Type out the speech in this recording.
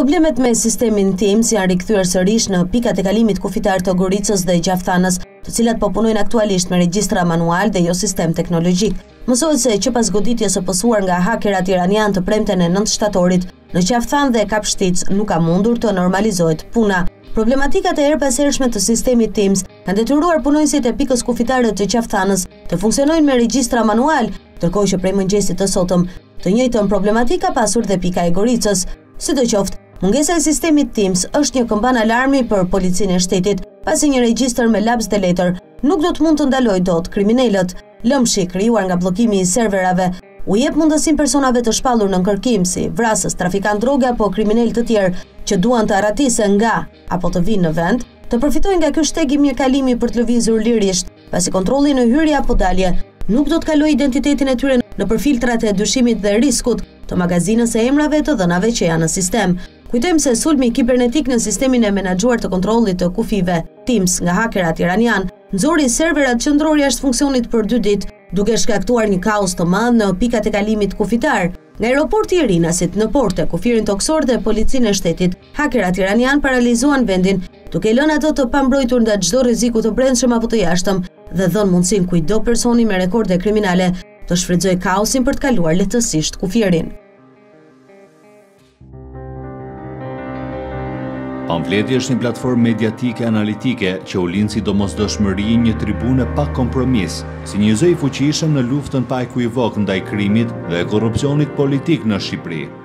Problemet me sistemin Teams janë rikthyer sërish në pikat e kalimit kufitar të Goricës dhe Gjaftanës, të cilat po punojnë aktualisht me regjistra manual dhe jo sistem teknologjik. Mësohet se që pas goditjes së pësuar nga hakerat iranian të premten e 9 shtatorit, në Qaftan dhe Kapshtic nuk ka mundur të normalizohet puna. Problematikat e erpashershme të sistemit Teams kanë detyruar punonjësit e pikës kufitare të Qaftanës të funksionojnë me regjistra manual, ndërkohë që prej mëngjesit të sotëm të njëjtën problematik ka pasur dhe pika e Goricës. Sidoqoftë, mungesa e sistemit Teams është një këmban alarmi për policinë e shtetit, pasi një regjistër me laps dhe letër nuk do të mund të ndalojë dot kriminalët. Lëmshi krijuar nga bllokimi i serverave u jep mundësinë personave të shpallur në kërkim si vrasës, trafikant droge apo kriminalë të tjerë që duan të arratisën nga apo të vinë në vend, të përfitojnë nga ky shteg i mirëkalimi për të lëvizur lirisht, pasi kontrolli në hyrje apo dalje nuk do të kalojë identitetin e tyre nëpër filtrat e dyshimit dhe riskut të magazinës e emrave të dhënave që janë në sistem. Kujtojmë se sulmi kibernetik në sistemin e menaxhuar të kontrollit të kufive Teams nga hakerat iranian nxori serverat qendror jashtë funksionit për 2 ditë, duke shkaktuar një kaos të madh në pikat e kalimit kufitar. Nga aeroporti i Rinasit në porte, kufirin toksor dhe policinë e shtetit, hakerat iranian paralizuan vendin, duke lënë ato të pambrojtur nga çdo rreziku të brendshëm apo të jashtëm dhe dhënë mundësinë kujdo personi me rekorde kriminale të shfrytëzojë kaosin për të kaluar lehtësisht kufirin. Pamfleti është një platformë mediatike analitike që u lind si domosdoshmëri një tribune pa kompromis, si një zë i fuqishëm në luftën pa ekuivok ndaj krimit dhe korrupsionit politik në Shqipëri.